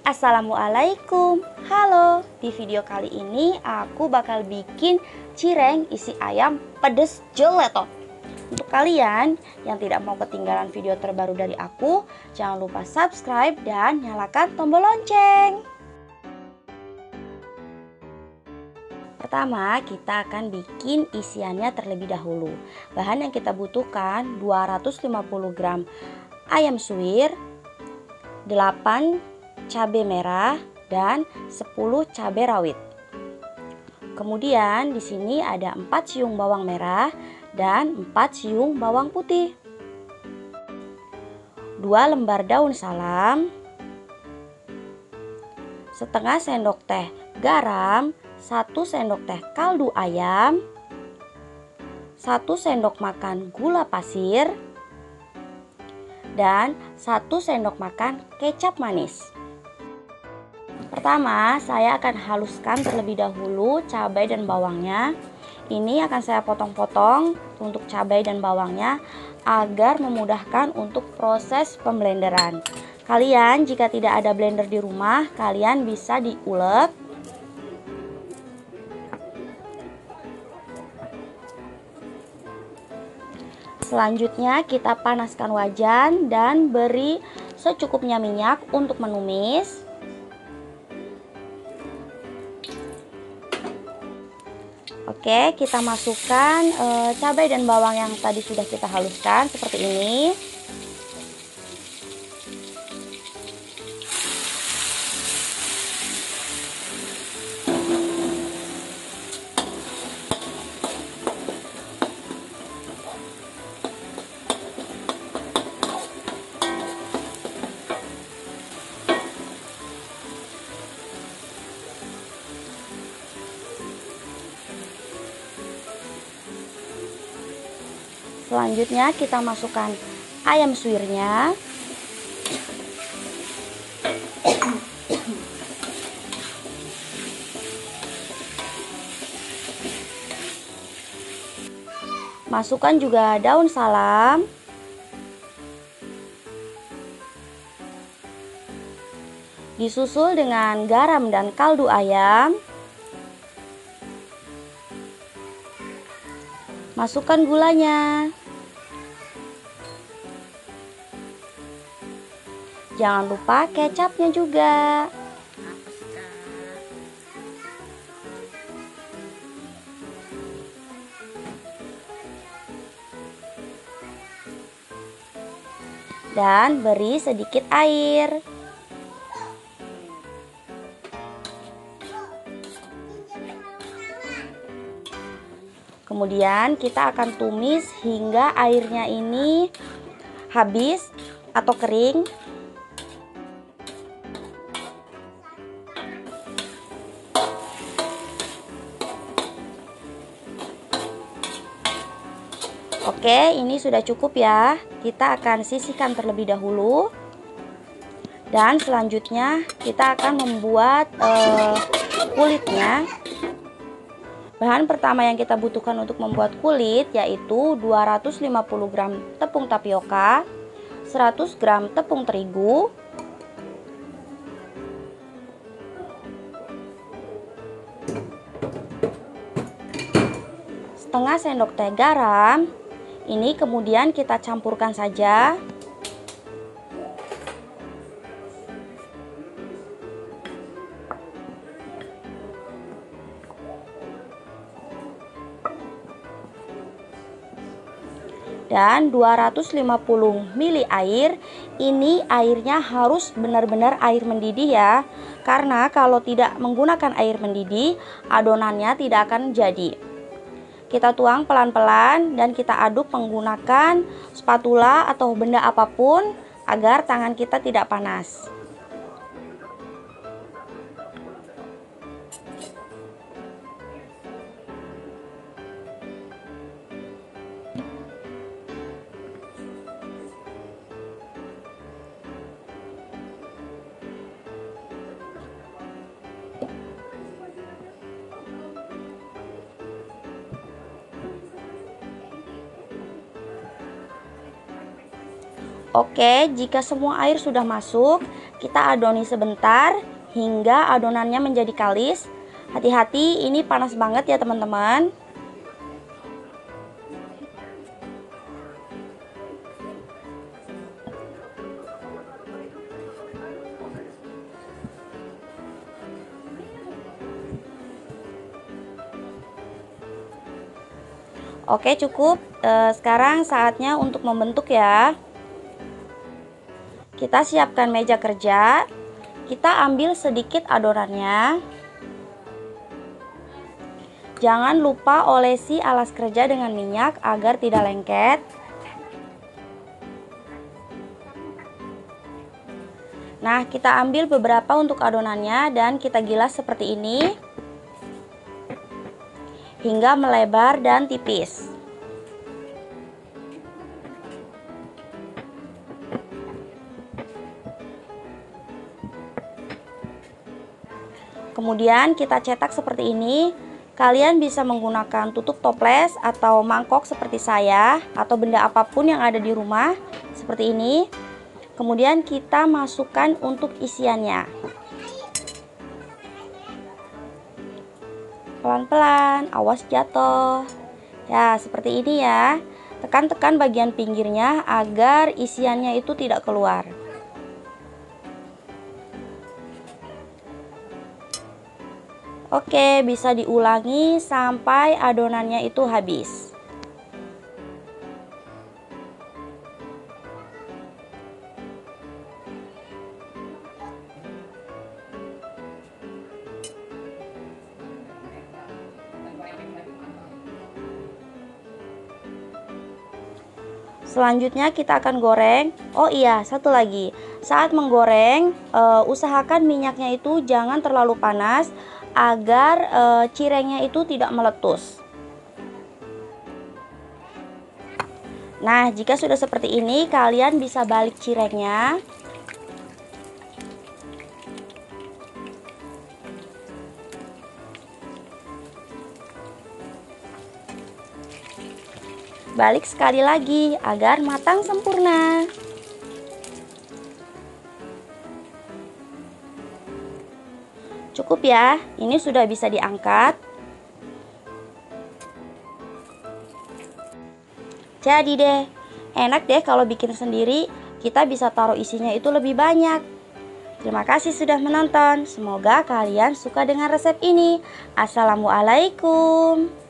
Assalamualaikum. Halo, di video kali ini aku bakal bikin cireng isi ayam pedes gelato. Untuk kalian yang tidak mau ketinggalan video terbaru dari aku, jangan lupa subscribe dan nyalakan tombol lonceng. Pertama, kita akan bikin isiannya terlebih dahulu. Bahan yang kita butuhkan 250 gram ayam suwir, 8 cabai merah dan 10 cabai rawit. Kemudian di sini ada 4 siung bawang merah dan 4 siung bawang putih. 2 lembar daun salam, setengah sendok teh garam, 1 sendok teh kaldu ayam, 1 sendok makan gula pasir, dan 1 sendok makan kecap manis. Pertama, saya akan haluskan terlebih dahulu cabai dan bawangnya. Ini akan saya potong-potong untuk cabai dan bawangnya agar memudahkan untuk proses pemblenderan. Kalian jika tidak ada blender di rumah, kalian bisa diulek. Selanjutnya kita panaskan wajan dan beri secukupnya minyak untuk menumis. Oke, kita masukkan cabai dan bawang yang tadi sudah kita haluskan seperti ini. Selanjutnya kita masukkan ayam suwirnya. Masukkan juga daun salam. Disusul dengan garam dan kaldu ayam. Masukkan gulanya. Jangan lupa kecapnya juga. Dan beri sedikit air. Kemudian kita akan tumis hingga airnya ini habis atau kering. Oke, ini sudah cukup ya. Kita akan sisihkan terlebih dahulu. Dan selanjutnya kita akan membuat kulitnya. Bahan pertama yang kita butuhkan untuk membuat kulit yaitu 250 gram tepung tapioka, 100 gram tepung terigu, setengah sendok teh garam. Ini kemudian kita campurkan saja. Dan 250 ml air. Ini airnya harus benar-benar air mendidih ya. Karena kalau tidak menggunakan air mendidih, adonannya tidak akan jadi. Kita tuang pelan-pelan dan kita aduk menggunakan spatula atau benda apapun agar tangan kita tidak panas. Oke, jika semua air sudah masuk, kita adoni sebentar hingga adonannya menjadi kalis. Hati-hati, ini panas banget ya teman-teman. Oke, cukup. Sekarang saatnya untuk membentuk ya. Kita siapkan meja kerja. Kita ambil sedikit adonannya. Jangan lupa olesi alas kerja dengan minyak agar tidak lengket. Nah, kita ambil beberapa untuk adonannya dan kita gilas seperti ini hingga melebar dan tipis. Kemudian kita cetak seperti ini. Kalian bisa menggunakan tutup toples atau mangkok seperti saya, atau benda apapun yang ada di rumah seperti ini. Kemudian kita masukkan untuk isiannya. Pelan-pelan, awas jatuh. Ya, seperti ini ya. Tekan-tekan bagian pinggirnya agar isiannya itu tidak keluar. Oke, bisa diulangi sampai adonannya itu habis. Selanjutnya kita akan goreng. Oh iya, satu lagi. Saat menggoreng, usahakan minyaknya itu jangan terlalu panas agar cirengnya itu tidak meletus. Nah, jika sudah seperti ini, kalian bisa balik cirengnya. Balik sekali lagi agar matang sempurna. Cukup ya, ini sudah bisa diangkat. Jadi deh, enak deh kalau bikin sendiri, kita bisa taruh isinya itu lebih banyak. Terima kasih sudah menonton, semoga kalian suka dengan resep ini. Assalamualaikum.